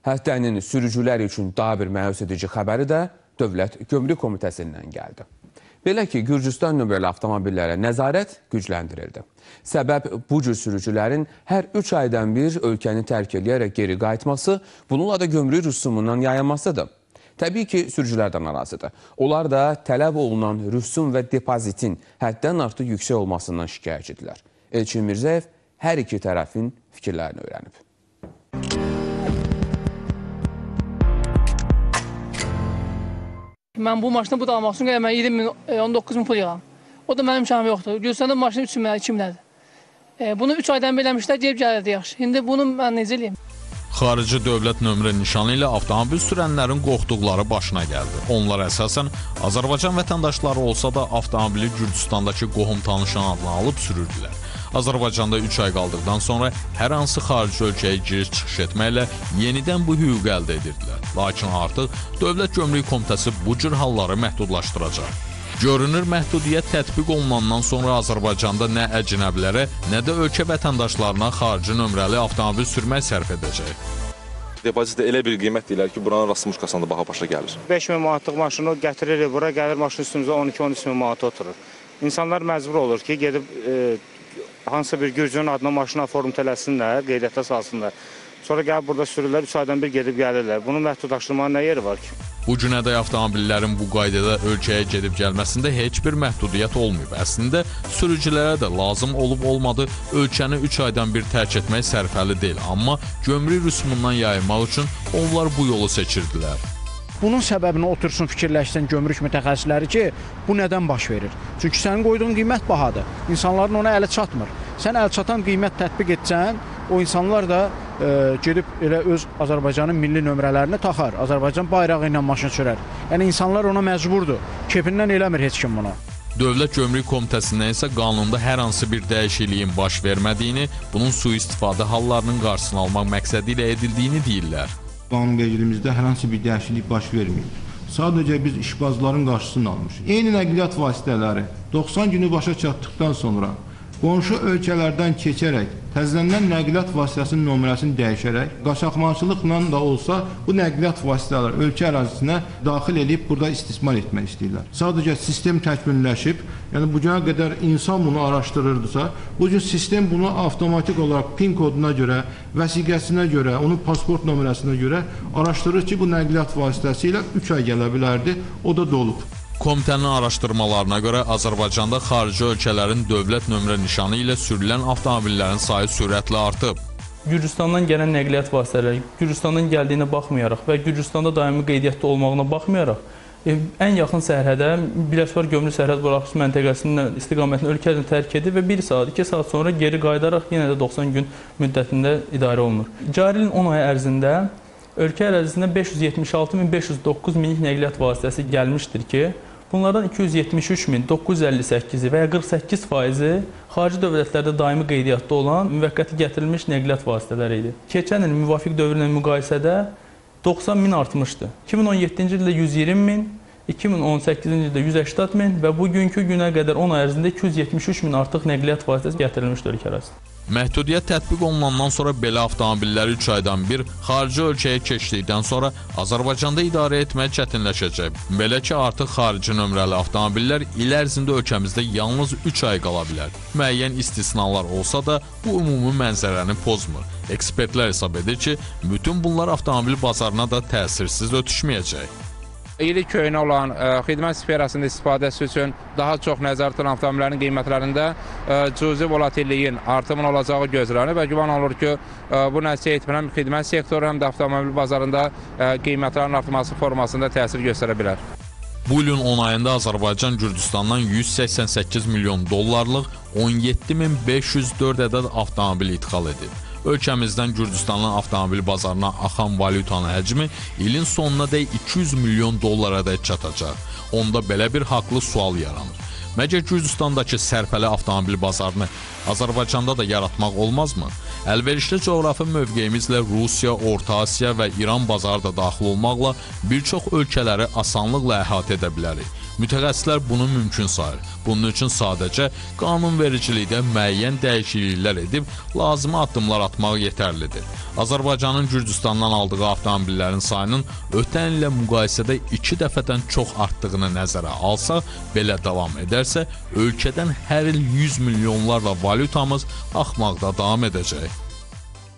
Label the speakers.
Speaker 1: Həftənin sürücülər üçün daha bir məyus edici xəbəri də Dövlət Gömrük Komitəsindən gəldi. Belə ki, Gürcüstan nömrəli avtomobillərə nəzarət gücləndirildi. Səbəb bu cür sürücülərin hər 3 aydan bir ölkəni tərk edərək geri qayıtması, bununla da gömrük rüsumundan yayılmasıdır. Təbii ki, sürücülər də narazıdır. Onlar da tələb olunan rüsum və depozitin həddən artıq yüksək olmasından şikayətçidirlər. Elçin Mirzəyev hər iki tərəfin fikirlərini öyrənib.
Speaker 2: Mən bu maşını bu da almaq üçün mən 19 min pul yığam. O da mənim imkanım yoxdur. Gürcüstanda maşını 3 minədir. Bunu 3 aydan beləmişlər, gelib gəlirdi yaxşı. İndi bunu mən necə eləyim?
Speaker 3: Xarici dövlət nömrə nişanı ilə avtomobil sürənlərin qorxduqları başına gəldi. Onlar əsasən Azərbaycan vətəndaşları olsa da avtomobili Gürcüstandakı qohum tanışan adını alıb sürürdülər. Azərbaycanda 3 ay qaldıqdan sonra hər hansı xarici ölkəyə giriş-çıxış etməklə yenidən bu hüquq əldə edirdilər. Lakin artıq Dövlət Gömrük Komitəsi bu cür halları məhdudlaşdıracaq. Görünür, məhdudiyyət tətbiq olunandan sonra Azərbaycanda nə əcnəbilərə, nə də ölkə vətəndaşlarına xarici nömrəli avtomobil sürmək sərf edəcək.
Speaker 4: Depozitdə elə bir qiymət deyirlər ki, buranın rasmışkasında baha başa gəlir.
Speaker 5: 5 min manatlıq maşını gətiririk bura, gəlir maşın üstümüzə 12-13 min manata oturur. İnsanlar məcbur olur ki, gedib hansısa bir Gürcünün adına maşına form tələsinlər, qeydiyyata salsınlar. Sonra gəlib burada sürürlər, 3 aydan bir gedib gəlirlər. Bunun məhdudlaşdırmanın nə yeri var ki?
Speaker 3: Bu günədək avtomobillərin bu qaydada ölkəyə gedib gəlməsində heç bir məhdudiyyət olmayıb. Əslində, sürücülərə də lazım olub-olmadı ölkəni 3 aydan bir tərk etmək sərfəli deyil. Amma gömrük rüsumundan yayılmaq üçün onlar bu yolu seçirdilər.
Speaker 6: Bunun səbəbini otursun fikirləşsin gömrük mütəxəssisləri ki, bu nədən baş verir? Çünki sənin qoyduğun qiymət bahadır. İnsanların ona əli çatmır. Sən əl çatan qiymət tətbiq etsən, o insanlar da gedib elə öz Azərbaycanın milli nömrələrini taxar. Azərbaycan bayrağı ilə maşın sürər. Yəni insanlar ona məcburdur. Kepindən eləmir heç kim bunu.
Speaker 3: Dövlət Gömrük Komitəsindən isə qanunda hər hansı bir dəyişikliyin baş vermədiyini, bunun sui-istifadə hallarının qarşısını almaq məqsədi ilə edildiyini deyirlər.
Speaker 7: Qanunvericiliyimizdə hər hansı bir dəyişiklik baş verməyib. Sadəcə biz işbazların qarşısını almışıq. Eyni nəqliyyat vasitələri 90 günü başa çatdıqdan sonra qonşu ölkələrdən keçərək, təzələnən nəqliyyat vasitəsinin nömrəsini dəyişərək, qaçaqmalçılıqla da olsa bu nəqliyyat vasitələri ölkə ərazisinə daxil edib burada istismar etmək istəyirlər. Sadəcə sistem təkmilləşib, yəni bu günə qədər insan bunu araşdırırdısa, bu gün sistem bunu avtomatik olaraq PIN koduna görə, vəsiqəsinə görə, onun pasport nömrəsinə görə araşdırır ki, bu nəqliyyat vasitəsi ilə 3 ay gələ bilərdi, o da dolub.
Speaker 3: Komitənin araşdırmalarına görə Azərbaycanda xarici ölkələrin dövlət nömrə nişanı ilə sürülən avtomobillərin sayı sürətlə artıb.
Speaker 8: Gürcüstandan gələn nəqliyyat vasitələri Gürcüstandan gəldiyinə baxmayaraq və Gürcüstanda daimi qeydiyyatda olmağına baxmayaraq, ən yaxın sərhədə Biləsuvar Gömrük Sərhəd Buraxılış Məntəqəsinin istiqamətini ölkəni tərk edir və 1 saat, 2 saat sonra geri qayıdaraq yenə də 90 gün müddətində idarə olunur. Cari ilin 10 ay ərzində ölkə ərazisində 576.509 minlik nəqliyyat vasitəsi gəlmişdir ki, bunlardan 273.958-i və ya 48%-i xarici dövlətlərdə daimi qeydiyyatda olan müvəqqəti gətirilmiş nəqliyyat vasitələri idi. Keçən il müvafiq dövrlə müqayisədə 90 min artmışdı. 2017-ci ildə 120 min, 2018-ci ildə 180 min və bugünkü günə qədər 10 ay ərzində 273 min artıq nəqliyyat vasitəsi gətirilmişdir ölkə ərazisində.
Speaker 3: Məhdudiyyət tətbiq olunandan sonra belə avtomobillər 3 aydan bir xarici ölkəyə keçdikdən sonra Azərbaycanda idarə etmək çətinləşəcək. Belə ki, artıq xarici nömrəli avtomobillər il ərzində ölkəmizdə yalnız 3 ay qala bilər. Müəyyən istisnalar olsa da bu ümumi mənzərəni pozmur. Ekspertlər hesab edir ki, bütün bunlar avtomobil bazarına da təsirsiz ötüşməyəcək.
Speaker 9: İri köhnə olan xidmət sferasında istifadəsi üçün daha çox nəzarət olan avtomobillərin qiymətlərində cüzi volatilliyin artımın olacağı gözlənir və güman olunur ki, bu nəticə etmən həm xidmət sektoru, həm də avtomobil bazarında qiymətlərin artması formasında təsir göstərə bilər.
Speaker 3: Bu ilin 10 ayında Azərbaycan Gürcüstandan 188 milyon dollarlıq 17.504 ədəd avtomobil idxal edib. Ölkəmizdən Gürcüstanın avtomobil bazarına axan valyutanın həcmi ilin sonuna dək 200 milyon dollara dək çatacaq. Onda belə bir haqlı sual yaranır. Məgər Gürcüstandakı sərfəli avtomobil bazarını Azərbaycanda da yaratmaq olmazmı? Əlverişli coğrafi mövqeyimizlə Rusiya, Orta Asiya və İran bazarı da daxil olmaqla bir çox ölkələri asanlıqla əhatə edə bilərik. Mütəxəssislər bunu mümkün sayır. Bunun üçün sadəcə qanunvericilikdə müəyyən dəyişikliklər edib lazımi addımlar atmaq yetərlidir. Azərbaycanın Gürcüstandan aldığı avtomobillərin sayının ötən ilə müqayisədə 2 dəfədən çox artdığını nəzərə alsaq, belə davam edərsə, ölkədən hər il 100 milyonlarla valyutamız axmaqda davam edəcək.